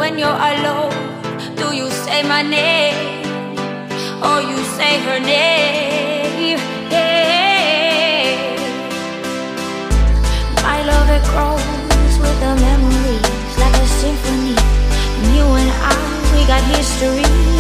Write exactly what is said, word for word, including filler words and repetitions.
when you're alone? Do you say my name, or you say her name? Hey. My love, it grows with the memories like a symphony. And you and I, we got history.